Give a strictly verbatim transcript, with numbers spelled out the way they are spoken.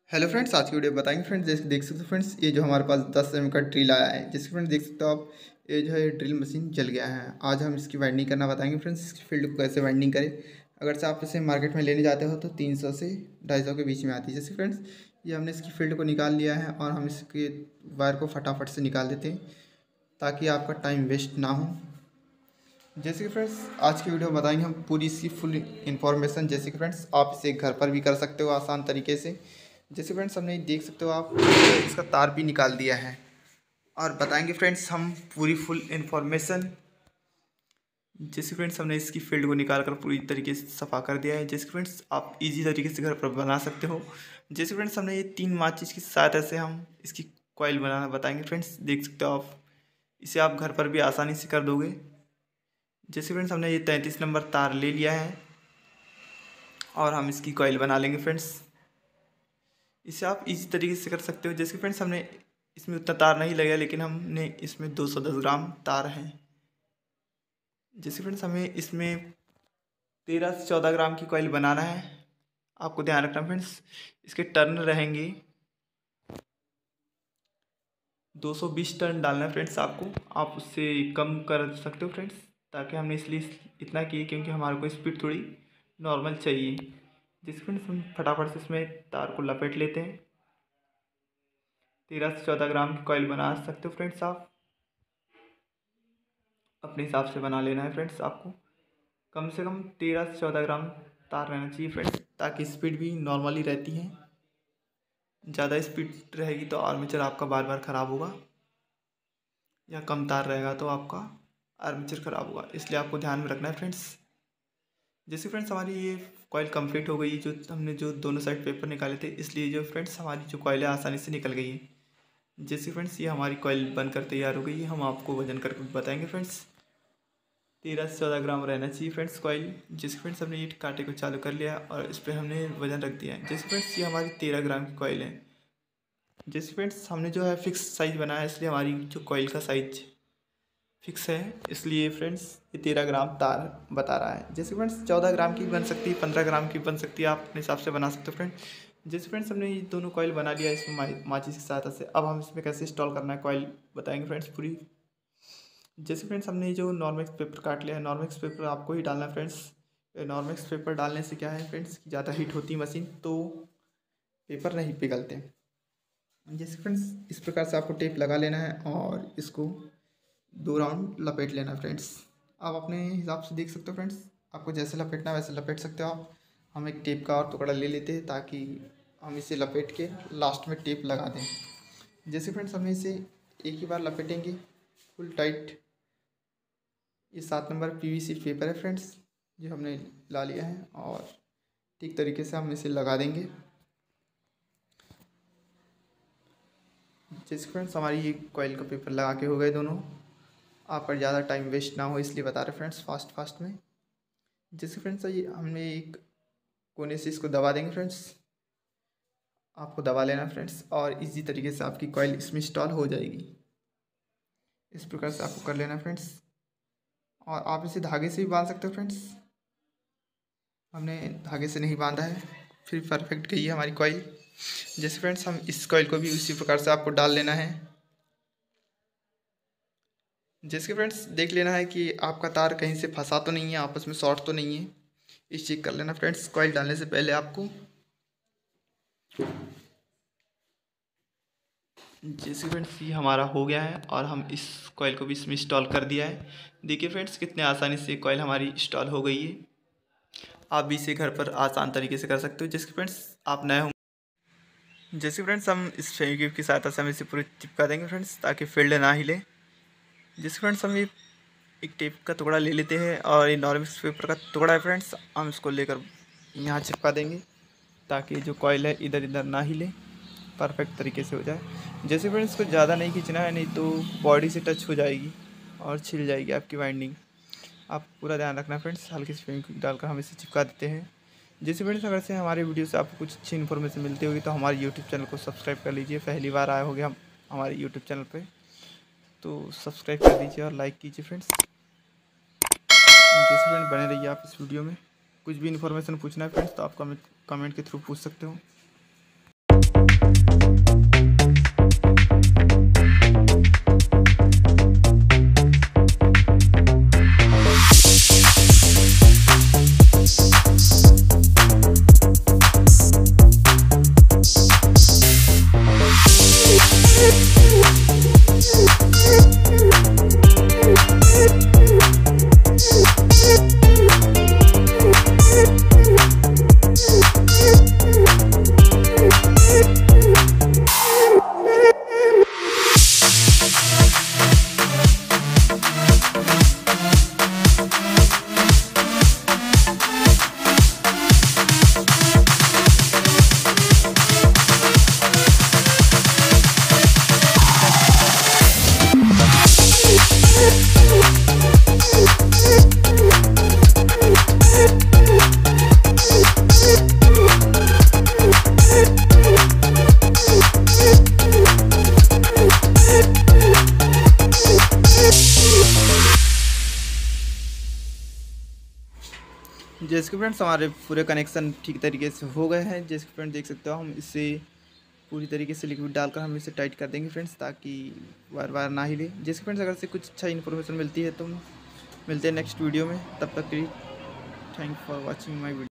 Hello friends, आज की video बताएंगे फ्रेंड्स। जैसे देख सकते हो फ्रेंड्स, ये जो हमारे पास दस एम का ड्रिल आया है, जिसके फ्रेंड्स देख सकते हो आप, ये जो है ड्रिल मशीन जल गया है। आज हम इसकी वाइंडिंग करना बताएंगे फ्रेंड्स, इसकी फील्ड को कैसे वाइंडिंग करें। अगर से आप इसे मार्केट में लेने जाते हो तो तीन सौ से ढाई सौ के बीच में आती है। जैसे फ्रेंड्स ये हमने इसकी फील्ड को निकाल लिया है और हम इसके वायर को फटाफट से निकाल देते हैं ताकि आपका टाइम वेस्ट ना हो। जैसे कि फ्रेंड्स आज की वीडियो में बताएंगे हम पूरी इसकी फुल इन्फॉर्मेशन। जैसे कि फ्रेंड्स आप इसे घर पर भी कर सकते हो आसान तरीके से। जैसे फ्रेंड्स हमने देख सकते हो आप, इसका तार भी निकाल दिया है और बताएंगे फ्रेंड्स हम पूरी फुल इन्फॉर्मेशन। जैसे फ्रेंड्स हमने इसकी फील्ड को निकाल कर पूरी तरीके से सफ़ा कर दिया है। जैसे फ्रेंड्स आप इजी तरीके से घर पर बना सकते हो। जैसे फ्रेंड्स हमने ये तीन माचिस की सहायता से हम इसकी कॉइल बनाना बताएंगे फ्रेंड्स। देख सकते हो आप, इसे आप घर पर भी आसानी से कर दोगे। जैसे फ्रेंड्स हमने ये तैंतीस नंबर तार ले लिया है और हम इसकी कॉइल बना लेंगे फ्रेंड्स। इसे आप इसी तरीके से कर सकते हो। जैसे फ्रेंड्स हमने इसमें उतना तार नहीं लगा, लेकिन हमने इसमें दो सौ दस ग्राम तार है। जैसे फ्रेंड्स हमें इसमें तेरह से चौदह ग्राम की कॉइल बनाना है। आपको ध्यान रखना फ्रेंड्स, इसके टर्न रहेंगे दो सौ बीस टर्न डालना है फ्रेंड्स आपको। आप उससे कम कर सकते हो फ्रेंड्स, ताकि हमने इसलिए इतना किए क्योंकि हमारे को स्पीड थोड़ी नॉर्मल चाहिए। जिस फ्रेंड्स हम फटाफट से इसमें तार को लपेट लेते हैं। तेरह से चौदह ग्राम की कॉइल बना सकते हो फ्रेंड्स। आप अपने हिसाब से बना लेना है फ्रेंड्स। आपको कम से कम तेरह से चौदह ग्राम तार रहना चाहिए फ्रेंड्स, ताकि स्पीड भी नॉर्मली रहती है। ज़्यादा स्पीड रहेगी तो आर्मेचर आपका बार बार ख़राब होगा, या कम तार रहेगा तो आपका आर्मेचर ख़राब होगा। इसलिए आपको ध्यान में रखना है फ्रेंड्स। जैसे फ्रेंड्स हमारी ये कॉइल कंप्लीट हो गई, जो हमने जो दोनों साइड पेपर निकाले थे, इसलिए जो फ्रेंड्स हमारी जो कॉइल है आसानी से निकल गई है। जैसे फ्रेंड्स ये हमारी कॉइल बनकर तैयार हो गई है, हम आपको वजन करके बताएंगे फ्रेंड्स। तेरह से चौदह ग्राम रहना चाहिए फ्रेंड्स कॉइल। जैसे फ्रेंड्स हमने ये कांटे को चालू कर लिया और इस पर हमने वजन रख दिया है। जैसे फ्रेंड्स ये हमारी तेरह ग्राम की कॉइल है। जैसे फ्रेंड्स हमने जो है फिक्स साइज़ बनाया है, इसलिए हमारी जो कॉइल का साइज फिक्स है, इसलिए फ्रेंड्स ये तेरह ग्राम तार बता रहा है। जैसे फ्रेंड्स चौदह ग्राम की बन सकती है, पंद्रह ग्राम की बन सकती है, आप अपने हिसाब से बना सकते हो फ्रेंड। जैसे फ्रेंड्स हमने ये दोनों कॉइल बना लिया इसमें माचिस की सहायता से। अब हम इसमें कैसे इंस्टॉल करना है कॉइल बताएंगे फ्रेंड्स पूरी। जैसे फ्रेंड्स हमने जो नॉर्मेक्स पेपर काट लिया है, नॉर्मेक्स पेपर आपको ही डालना है फ्रेंड्स। नॉर्मेक्स पेपर डालने से क्या है फ्रेंड्स, ज़्यादा हीट होती है मशीन तो पेपर नहीं पिघलते। जैसे फ्रेंड्स इस प्रकार से आपको टेप लगा लेना है और इसको दो राउंड लपेट लेना फ्रेंड्स। आप अपने हिसाब से देख सकते हो फ्रेंड्स, आपको जैसे लपेटना है वैसे लपेट सकते हो आप। हम एक टेप का और टुकड़ा ले लेते हैं ताकि हम इसे लपेट के लास्ट में टेप लगा दें। जैसे फ्रेंड्स हमने इसे एक ही बार लपेटेंगे फुल टाइट। ये सात नंबर पीवीसी पेपर है फ्रेंड्स, जो हमने ला लिया है और ठीक तरीके से हम इसे लगा देंगे। जैसे फ्रेंड्स हमारी ये कॉइल का पेपर लगा के हो गए दोनों। आप पर ज़्यादा टाइम वेस्ट ना हो इसलिए बता रहे फ्रेंड्स फास्ट फास्ट में। जैसे फ्रेंड्स ये हमने एक कोने से इसको दबा देंगे फ्रेंड्स। आपको दबा लेना फ्रेंड्स और इसी तरीके से आपकी कॉइल इसमें इंस्टॉल हो जाएगी। इस प्रकार से आपको कर लेना फ्रेंड्स। और आप इसे धागे से भी बांध सकते हो फ्रेंड्स। हमने धागे से नहीं बांधा है, फिर परफेक्ट गई है हमारी कॉइल। जैसे फ्रेंड्स हम इस कॉइल को भी उसी प्रकार से आपको डाल लेना है। जैसे फ्रेंड्स देख लेना है कि आपका तार कहीं से फंसा तो नहीं है, आपस में शॉर्ट तो नहीं है, इस चेक कर लेना फ्रेंड्स कॉइल डालने से पहले आपको। जैसे फ्रेंड्स ये हमारा हो गया है और हम इस कॉइल को भी इसमें इंस्टॉल कर दिया है। देखिए फ्रेंड्स कितने आसानी से कॉइल हमारी इंस्टॉल हो गई है। आप भी इसे घर पर आसान तरीके से कर सकते हो। जैसे फ्रेंड्स आप नए हों, जैसे फ्रेंड्स हम इस फेविक्विक की सहायता से हम इसे पूरे चिपका देंगे फ्रेंड्स, ताकि फील्ड ना हिले। जैसे फ्रेंड्स हम ये एक टेप का टुकड़ा ले लेते हैं और ये नॉर्मल पेपर का टुकड़ा है फ्रेंड्स, हम इसको लेकर यहाँ चिपका देंगे ताकि जो कॉइल है इधर इधर ना हिले, परफेक्ट तरीके से हो जाए। जैसे फ्रेंड्स इसको ज़्यादा नहीं खींचना है, नहीं तो बॉडी से टच हो जाएगी और छिल जाएगी आपकी वाइंडिंग। आप पूरा ध्यान रखना फ्रेंड्स। हल्की सी फेविक्विक डालकर हम इसे चिपका देते हैं। जैसे फ्रेंड्स अगर से हमारे वीडियो से आपको कुछ अच्छी इन्फॉर्मेशन मिलती होगी तो हमारे यूट्यूब चैनल को सब्सक्राइब कर लीजिए। पहली बार आए होंगे हम हमारे यूट्यूब चैनल पे तो सब्सक्राइब कर दीजिए और लाइक कीजिए फ्रेंड्स। जैसे फ्रेंड बने रहिए आप इस वीडियो में। कुछ भी इन्फॉर्मेशन पूछना है फ्रेंड्स तो आप कमेंट कमेंट के थ्रू पूछ सकते हो। जैसे कि फ्रेंड्स हमारे पूरे कनेक्शन ठीक तरीके से हो गए हैं। जैसे कि फ्रेंड देख सकते हो हम इसे पूरी तरीके से लिक्विड डालकर हम इसे टाइट कर देंगे फ्रेंड्स, ताकि बार बार ना हिले। जैसे फ्रेंड्स अगर से कुछ अच्छा इन्फॉर्मेशन मिलती है तो मिलते हैं नेक्स्ट वीडियो में। तब तक के लिए thank for watching my video.